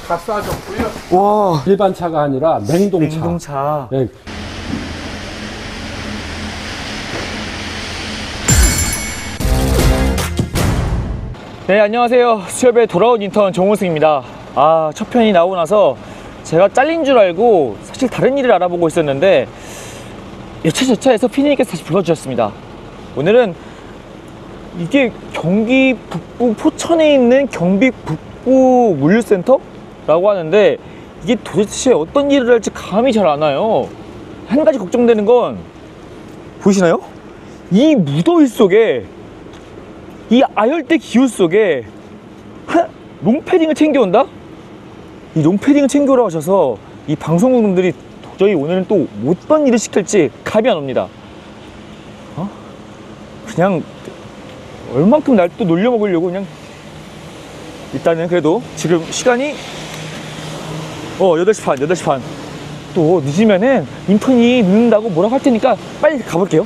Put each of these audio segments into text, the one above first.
다 쏴졌고요. 와, 일반 차가 아니라 냉동차. 냉동차. 네. 네, 안녕하세요. 수협에 돌아온 인턴 정우승입니다. 아, 첫 편이 나오고 나서 제가 잘린 줄 알고 사실 다른 일을 알아보고 있었는데 여차저차해서 피디님께서 다시 불러주셨습니다. 오늘은 이게 경기 북부 포천에 있는 경기 북부 물류센터라고 하는데 이게 도대체 어떤 일을 할지 감이 잘 안 와요. 한 가지 걱정되는 건 보이시나요? 이 무더위 속에 이 아열대 기후 속에 롱패딩을 챙겨온다? 이 롱패딩을 챙겨오라고 하셔서 이 방송국놈들이 도저히 오늘은 또 어떤 일을 시킬지 감이 안 옵니다. 그냥 얼만큼 날 또 놀려먹으려고 그냥. 일단은 그래도 지금 시간이 8시 반, 8시 반. 또 늦으면은 인턴이 늦는다고 뭐라고 할 테니까 빨리 가볼게요.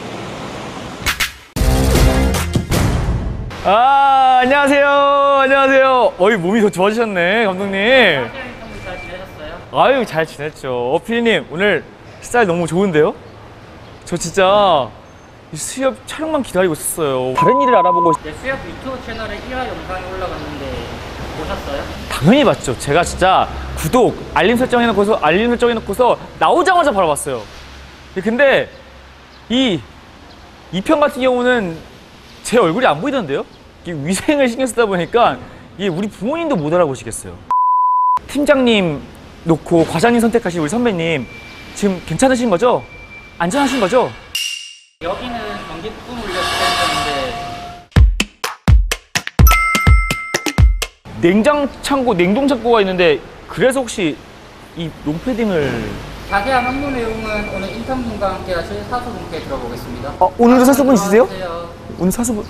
아, 안녕하세요. 안녕하세요. 어이, 몸이 더 좋아지셨네, 감독님. 잘 지내셨어요? 아유, 잘 지냈죠. 피디님, 오늘 스타일 너무 좋은데요? 저 진짜 이 수협 촬영만 기다리고 있었어요. 다른 일을 알아보고 네, 수협 유튜브 채널에 1화 영상이 올라갔는데 보셨어요? 당연히 봤죠. 제가 진짜 구독, 알림 설정해놓고서 나오자마자 바로 봤어요. 근데 이 편 같은 경우는 제 얼굴이 안 보이던데요? 이게 위생을 신경 쓰다 보니까 이게 우리 부모님도 못 알아보시겠어요. 팀장님 놓고 과장님 선택하신 우리 선배님 지금 괜찮으신 거죠? 안전하신 거죠? 여기는 경기 북부 물류센터인데 냉장 창고, 냉동 창고가 있는데 그래서 혹시 이 롱패딩을 자세한 업무 내용은 오늘 인턴분과 함께 하실 사수분께 들어보겠습니다. 오늘도 사수분 있으세요? 안녕하세요. 오늘 사수분.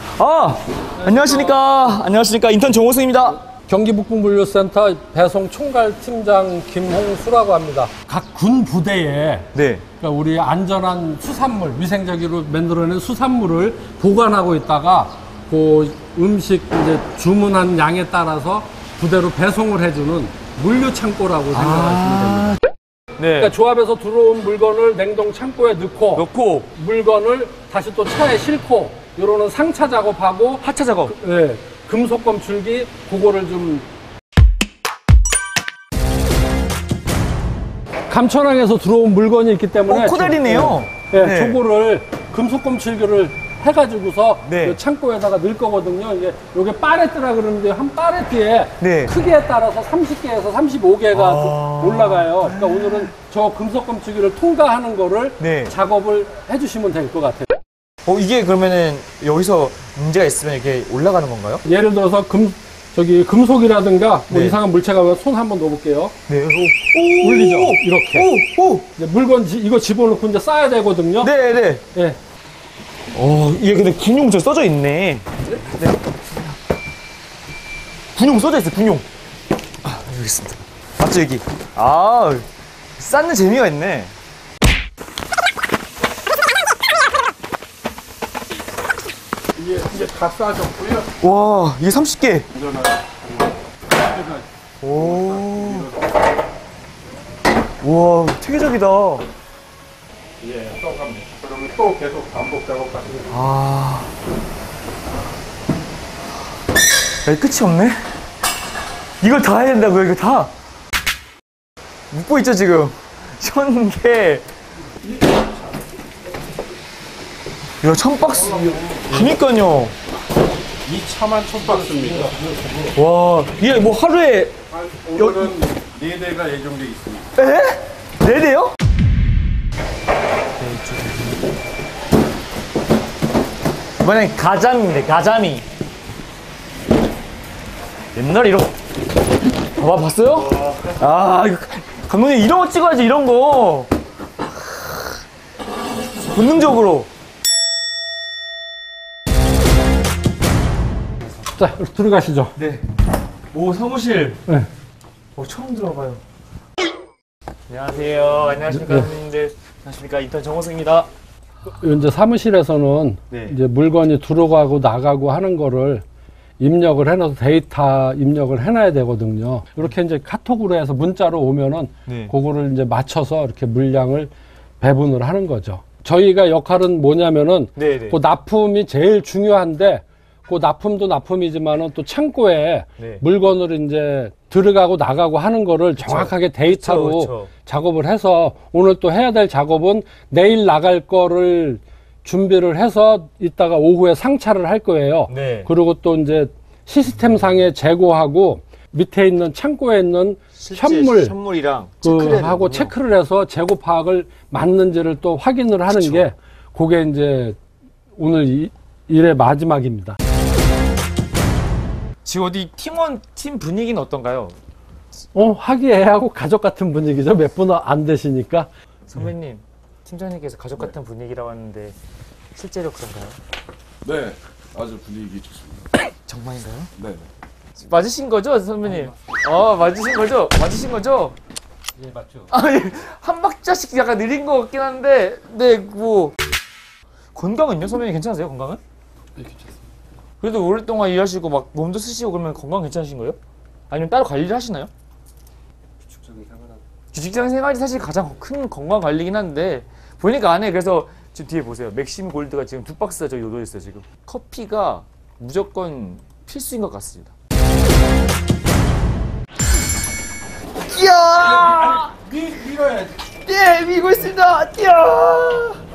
안녕하십니까. 안녕하십니까. 인턴 정호승입니다. 경기 북부 물류센터 배송 총괄 팀장 김홍수라고 합니다. 각 군 부대에 네. 그러니까 우리 안전한 수산물, 위생적으로 만들어낸 수산물을 보관하고 있다가 그 음식 이제 주문한 양에 따라서 부대로 배송을 해주는 물류 창고라고 생각하시면 됩니다. 네. 그러니까 조합에서 들어온 물건을 냉동 창고에 넣고 물건을 다시 또 차에 싣고 이러는 상차 작업하고 하차 작업. 예, 금속검 줄기 그거를 좀 감천항에서 들어온 물건이 있기 때문에 코다리네요. 예, 네. 저거를 금속검 줄기를 해가지고서 네. 이 창고에다가 넣을 거거든요. 이게 요게 파레트라 그러는데 한 파레트에 네. 크기에 따라서 30개에서 35개가 올라가요. 그러니까 오늘은 저 금속검 줄기를 통과하는 거를 네. 작업을 해주시면 될 것 같아요. 이게 그러면은 여기서 문제가 있으면 이렇게 올라가는 건가요? 예를 들어서 금속이라든가 뭐 네. 이상한 물체가 오면 손 한번 넣어볼게요. 네. 올리죠. 이렇게. 오! 이제 물건 이거 집어넣고 이제 싸야 되거든요. 네네. 예. 이게 근데 군용 저 써져 있네. 네. 군용 써져 있어요, 군용. 여기 있습니다. 맞죠, 여기? 쌓는 재미가 있네. 이게 다 쏴졌고요. 와, 이게 30개. 일어나요. 오. 와, 체계적이다. 예, 또 갑니다. 그러면 또 계속 반복 작업하시면 여기 끝이 없네? 이걸 다 해야 된다고요, 이거 다? 묶고 있죠, 지금? 1000개. 야, 1000박스. 그니까요. 2차만 1000박스입니다. 와, 이게 뭐 하루에. 오늘은 4대가 예정되어 있습니다. 에? 4대요? 이번엔 가자미인데, 가자미. 옛날에 이런. 봤어요? 이거, 감독님, 이런 거 찍어야지, 이런 거. 본능적으로. 자, 들어가시죠. 네. 오, 사무실. 네. 처음 들어봐요. 안녕하세요. 안녕하십니까, 선생님들. 안녕하십니까, 인턴 정호승입니다. 이제 사무실에서는 네. 이제 물건이 들어가고 나가고 하는 거를 입력을 해놔서 데이터 입력을 해놔야 되거든요. 이렇게 이제 카톡으로 해서 문자로 오면은 네. 그거를 이제 맞춰서 이렇게 물량을 배분을 하는 거죠. 저희가 역할은 뭐냐면은 네네. 그 납품이 제일 중요한데 그 납품도 납품이지만은 또 창고에 네. 물건을 이제 들어가고 나가고 하는 거를 정확하게 데이터로 그쵸. 작업을 해서 오늘 또 해야 될 작업은 내일 나갈 거를 준비를 해서 이따가 오후에 상차를 할 거예요. 네. 그리고 또 이제 시스템 상에 재고하고 밑에 있는 창고에 있는 현물이랑 하고 체크를 해서 재고 파악을 맞는지를 또 확인을 하는 그쵸. 게 그게 이제 오늘 일의 마지막입니다. 지금 어디 팀 분위기는 어떤가요? 화기애애하고 가족 같은 분위기죠. 몇 분 안 되시니까. 선배님, 팀장님께서 가족 같은 분위기라고 하는데 실제로 그런가요? 네, 아주 분위기 좋습니다. 정말인가요? 네. 맞으신 거죠, 선배님? 맞으신 거죠? 맞으신 거죠? 예, 맞죠. 아니, 한 박자씩 약간 느린 것 같긴 한데, 네, 뭐. 건강은요? 선배님 괜찮으세요, 건강은? 네, 괜찮습니다. 그래도 오랫동안 일하시고 막 몸도 쓰시고 그러면 건강 괜찮으신 거예요? 아니면 따로 관리를 하시나요? 주축적인 생활은 직장 생활이 사실 가장 큰 건강 관리긴 한데, 보니까 안에 그래서 지금 뒤에 보세요. 맥심 골드가 지금 2박스가 저기 놓여 있어요, 지금. 커피가 무조건 필수인 것 같습니다. 이야! 밀어야지. 네, 미고 있습니다. 이야!